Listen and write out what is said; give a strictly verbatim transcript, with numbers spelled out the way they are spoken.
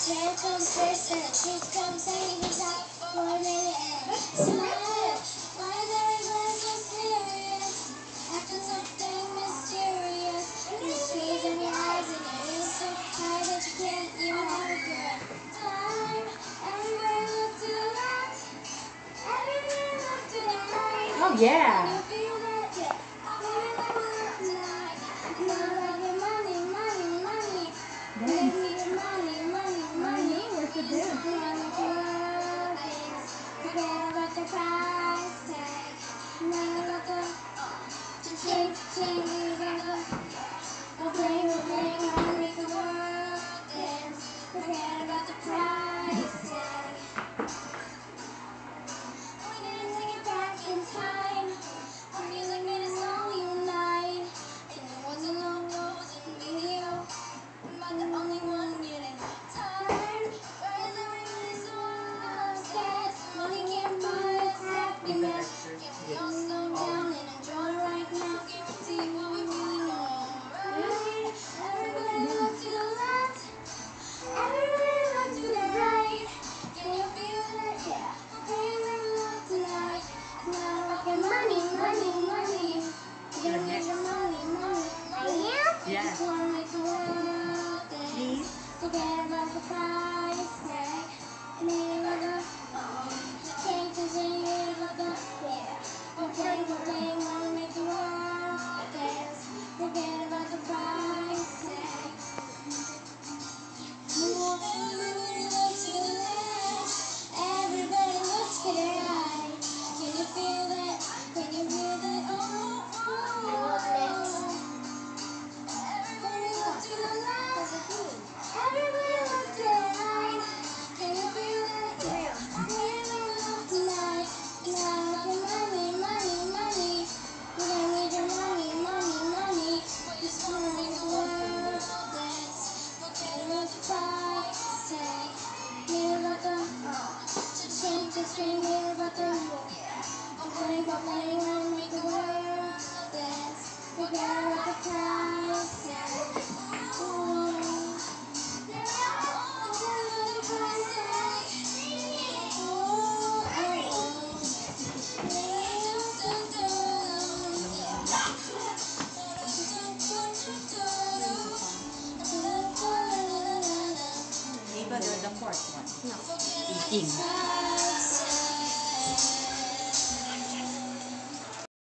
Hair comes first and the truth comes second. He's out for a minute and smile. Why is everyone so serious? Acting something mysterious. Your trees in your eyes and your ears so high that you can't even have a good time. Everywhere you look to the left, everywhere you look to the right. Oh yeah. Can you feel that? Yeah. Everywhere you look tonight. Now like your money, money, money. Make me your money, money, money. Where's the dance? Forget about the price tag. Now about the ching, ching, about the we'll play, we'll play, wanna make the world dance. Forget about the price tag. We're gonna take it back in time. Our music made us all unite. And there wasn't no rules in video. Am I the only one getting tired? Why is everybody so upset? Money can't buy us happiness. Can we all slow down and enjoy right now? Guarantee what we really know, right? Everybody look to the left. Everybody look to the right. Can you feel that? Yeah. Everybody look tonight. Now rockin' money, money, money. You're gonna need your money, money, money. Yeah. Just wanna make the world dance. Forget about the price tag. And ain't about the change, cause ain't about the yeah. We're playing, we're playing, wanna make the world dance. Forget about the price tag. Everybody look to the left. Everybody look to the right. Can you feel that? Can you feel that? Oh, oh, oh. Everybody look to the left. Everybody look to the right. Can you feel that? Yeah. Everybody look tonight. Now look at money, money, money. We're gonna need your money, money, money. We just wanna make the world dance. Forget about the price tag. Hear about the cha-ching, cha-ching. Hear about the I'm playing, I'm playing, wanna make the world dance. Forget about the price tag. Ooh. Eva, there's the fourth one. No. Eating.